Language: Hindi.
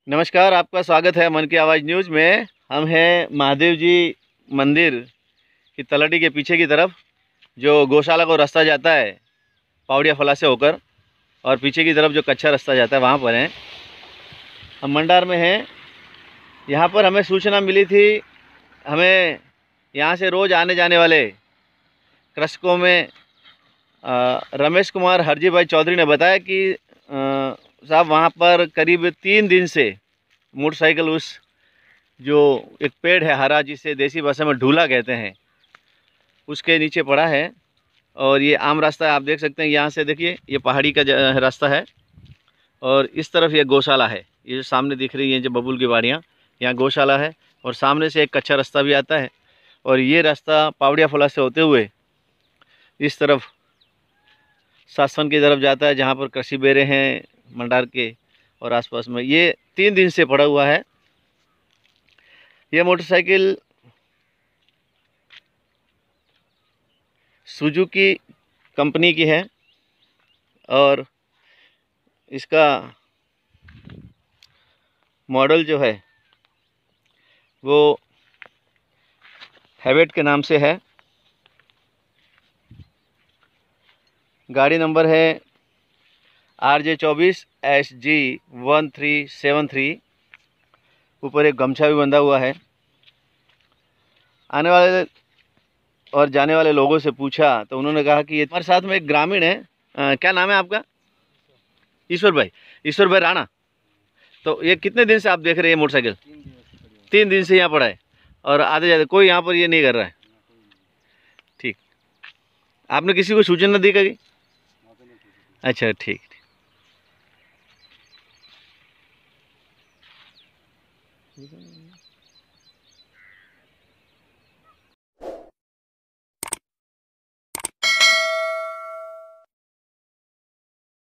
नमस्कार, आपका स्वागत है मन की आवाज़ न्यूज़ में। हम हैं महादेव जी मंदिर की तलहटी के पीछे की तरफ, जो गौशाला को रास्ता जाता है पावड़िया फला से होकर, और पीछे की तरफ जो कच्चा रास्ता जाता है वहाँ पर हैं। हम मंडार में हैं। यहाँ पर हमें सूचना मिली थी। हमें यहाँ से रोज़ आने जाने वाले कृषकों में रमेश कुमार हरजी भाई चौधरी ने बताया कि साहब वहाँ पर करीब 3 दिन से मोटरसाइकिल उस जो एक पेड़ है हरा, जिसे देसी भाषा में ढूला कहते हैं, उसके नीचे पड़ा है। और ये आम रास्ता है, आप देख सकते हैं। यहाँ से देखिए, ये पहाड़ी का रास्ता है और इस तरफ ये गौशाला है। ये जो सामने दिख रही है जो बबूल की बाड़ियाँ, यहाँ गौशाला है। और सामने से एक कच्चा रास्ता भी आता है और ये रास्ता पावड़िया फला से होते हुए इस तरफ सासवन की तरफ जाता है, जहाँ पर कृषि बेरे हैं मंडार के और आसपास में। ये 3 दिन से पड़ा हुआ है। ये मोटरसाइकिल सुजुकी कंपनी की है और इसका मॉडल जो है वो हैवेट के नाम से है। गाड़ी नंबर है RJ24SG1373। ऊपर एक गमछा भी बंधा हुआ है। आने वाले और जाने वाले लोगों से पूछा तो उन्होंने कहा कि ये हमारे साथ में एक ग्रामीण है। क्या नाम है आपका? ईश्वर भाई। ईश्वर भाई राणा। तो ये कितने दिन से आप देख रहे हैं मोटरसाइकिल? 3 दिन से यहाँ पड़ा है और आते जाते कोई यहाँ पर ये नहीं कर रहा है। ठीक, आपने किसी को सूचना दी कभी? अच्छा, ठीक।